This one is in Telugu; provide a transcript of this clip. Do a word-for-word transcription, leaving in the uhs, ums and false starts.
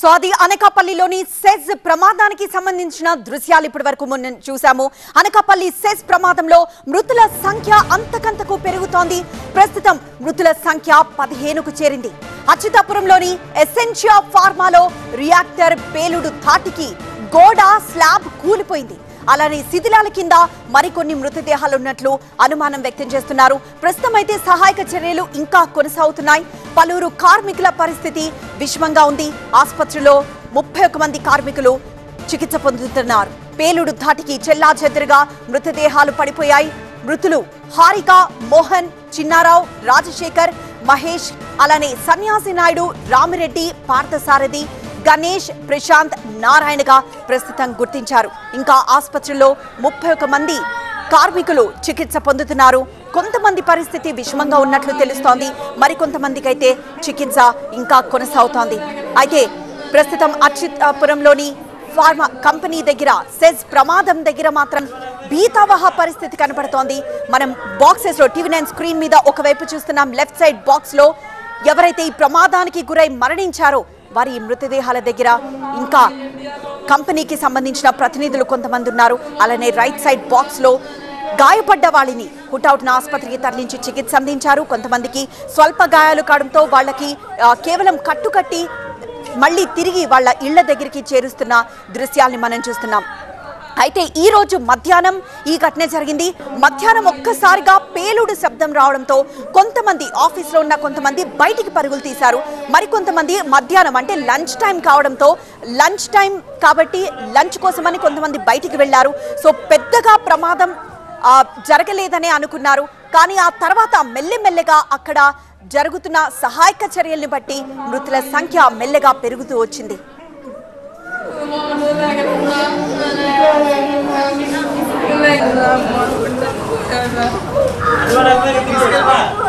సో అది అనకాపల్లిలోని సెజ్ ప్రమాదానికి సంబంధించిన దృశ్యాలు ఇప్పటివరకు మనం చూసాము. అనకాపల్లి సెజ్ ప్రమాదంలో మృతుల సంఖ్య అంతకంతకు పెరుగుతోంది. ప్రస్తుతం మృతుల సంఖ్య పదిహేనుకు చేరింది. అచ్యుతాపురంలోని ఎసెన్షియా ఫార్మాలో రియాక్టర్ పేలుడు ధాటికి గోడ స్లాబ్ కూలిపోయింది. అలానే శిథిలాల కింద మరికొన్ని మృతదేహాలు ఉన్నట్లు అనుమానం వ్యక్తం చేస్తున్నారు. ప్రస్తుతం అయితే సహాయక చర్యలు ఇంకా కొనసాగుతున్నాయి. పలువురు కార్మికుల పరిస్థితి విషమంగా ఉంది. ఆసుపత్రిలో ముప్పై ఒక్క మంది కార్మికులు చికిత్స పొందుతున్నారు. పేలుడు ధాటికి చెల్లాచెదురుగా మృతదేహాలు పడిపోయాయి. మృతులు హారిక, మోహన్, చిన్నారావు, రాజశేఖర్, మహేష్, అలానే సన్యాసి నాయుడు, రామిరెడ్డి, పార్థసారథి, గణేష్, ప్రశాంత్, నారాయణగా ప్రస్తుతం గుర్తించారు. ఇంకా ఆసుపత్రిలో ముప్పై ఒక్క మంది కార్మికులు చికిత్స పొందుతున్నారు. కొంతమంది పరిస్థితి విషమంగా ఉన్నట్లు తెలుస్తోంది. మరికొంతమందికి అయితే చికిత్స ఇంకా కొనసాగుతోంది. అయితే ప్రస్తుతం అచ్యుతాపురంలోని ఫార్మా కంపెనీ దగ్గర సెజ్ ప్రమాదం దగ్గర మాత్రం భీతావహ పరిస్థితి కనపడుతోంది. మనం బాక్సెస్ లో టీవీ నైన్ స్క్రీన్ మీద ఒకవైపు చూస్తున్నాం. లెఫ్ట్ సైడ్ బాక్స్ లో ఎవరైతే ఈ ప్రమాదానికి గురై మరణించారో వారి మృతదేహాల దగ్గర ఇంకా కంపెనీకి సంబంధించిన ప్రతినిధులు కొంతమంది ఉన్నారు. అలానే రైట్ సైడ్ బాక్స్ లో గాయపడ్డ వాళ్ళని హుటాహుటిన ఆసుపత్రికి తరలించి చికిత్స అందించారు. కొంతమందికి స్వల్ప గాయాలు కావడంతో వాళ్ళకి కేవలం కట్టుకట్టి మళ్ళీ తిరిగి వాళ్ళ ఇళ్ల దగ్గరికి చేరుస్తున్న దృశ్యాల్ని మనం చూస్తున్నాం. అయితే ఈ రోజు మధ్యాహ్నం ఈ ఘటన జరిగింది. మధ్యాహ్నం ఒక్కసారిగా పేలుడు శబ్దం రావడంతో కొంతమంది ఆఫీస్లో ఉన్న కొంతమంది బయటికి పరుగులు తీశారు. మరికొంతమంది మధ్యాహ్నం అంటే లంచ్ టైం కావడంతో లంచ్ టైం కాబట్టి లంచ్ కోసమని కొంతమంది బయటికి వెళ్లారు. సో పెద్దగా ప్రమాదం జరగలేదనే అనుకున్నారు. కానీ ఆ తర్వాత మెల్లెమెల్లగా అక్కడ జరుగుతున్న సహాయక చర్యల్ని బట్టి మృతుల సంఖ్య మెల్లగా పెరుగుతూ వచ్చింది. Like